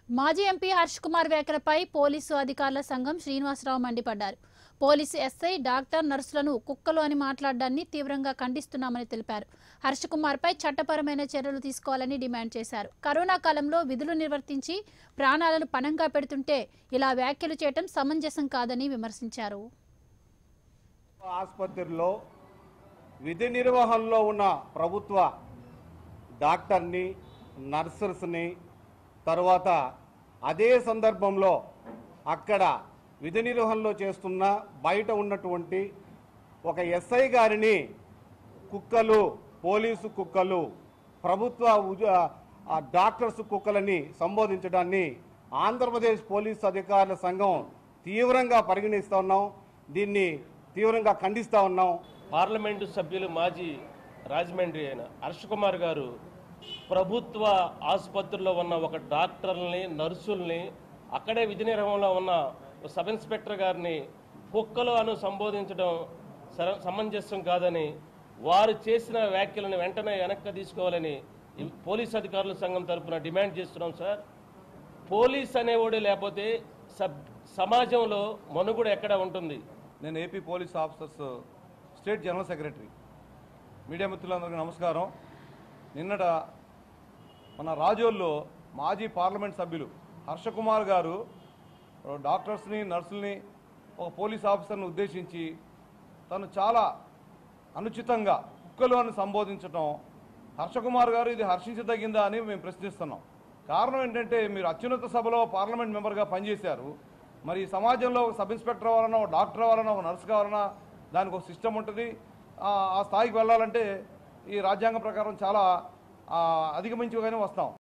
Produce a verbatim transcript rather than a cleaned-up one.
మాజీ ఎంపీ హర్ష్ కుమార్ వ్యాఖ్యలపై పోలీసు అధికారుల సంఘం శ్రీనివాసరావు మండిపడ్డారు. పోలీసు ఎస్ఐ, డాక్టర్, నర్సులను కుక్కలు అని మాట్లాడడాన్ని తీవ్రంగా ఖండిస్తున్నామని తెలిపారు. హర్ష్ కుమార్ పై చట్టపరమైన చర్యలు తీసుకోవాలని డిమాండ్ చేశారు. కరోనా కాలంలో విధులు నిర్వర్తించి ప్రాణాలను పణంగా పెడుతుంటే ఇలా వ్యాఖ్యలు చేయడం సమంజసం కాదని విమర్శించారు. ఆసుపత్రిలో విధి నిర్వహణలో ఉన్న ప్రభుత్వ డాక్టర్ని, నర్సెస్ని, తర్వాత అదే సందర్భంలో అక్కడ విధి నిర్వహణలో చేస్తున్న బయట ఉన్నటువంటి ఒక ఎస్ఐ గారిని కుక్కలు, పోలీసు కుక్కలు, ప్రభుత్వ డాక్టర్స్ కుక్కలని సంబోధించడాన్ని ఆంధ్రప్రదేశ్ పోలీసు అధికారుల సంఘం తీవ్రంగా పరిగణిస్తూ ఉన్నాం. దీన్ని తీవ్రంగా ఖండిస్తూ ఉన్నాం. పార్లమెంటు సభ్యులు మాజీ రాజమండ్రి అయిన హర్ష్ కుమార్ గారు ప్రభుత్వ ఆసుపత్రిలో ఉన్న ఒక డాక్టర్ని, నర్సుల్ని, అక్కడే విధి నిర్వహణలో ఉన్న సబ్ ఇన్స్పెక్టర్ గారిని కుక్కలు అని సంబోధించడం సమంజసం కాదని, వారు చేసిన వ్యాఖ్యలను వెంటనే వెనక్కి తీసుకోవాలని పోలీస్ అధికారుల సంఘం తరఫున డిమాండ్ చేస్తున్నాం. సార్, పోలీస్ అనేవాడు లేకపోతే సబ్ సమాజంలో మనుగడ ఎక్కడ ఉంటుంది? నేను AP police officers state general secretary. Media మిత్రులందరికీ నమస్కారం. నిన్నట మన రాజోల్లో మాజీ పార్లమెంట్ సభ్యులు హర్ష కుమార్ గారు డాక్టర్స్ని, నర్సుల్ని, ఒక పోలీస్ ఆఫీసర్ని ఉద్దేశించి తను చాలా అనుచితంగా కుక్కలు అని సంబోధించడం, హర్ష కుమార్ గారు ఇది హర్షించదగిందా అని మేము ప్రశ్నిస్తున్నాం. కారణం ఏంటంటే, మీరు అత్యున్నత సభలో పార్లమెంట్ మెంబర్గా పనిచేశారు. మరి సమాజంలో ఒక సబ్ ఇన్స్పెక్టర్ అవ్వాలన్నా, ఒక డాక్టర్ అవ్వాలన్నా, ఒక నర్స్ కావాలన్నా దానికి ఒక సిస్టమ్ ఉంటుంది. ఆ స్థాయికి వెళ్ళాలంటే ఈ రాజ్యాంగం ప్రకారం చాలా అధిగమించుగానే వస్తాం.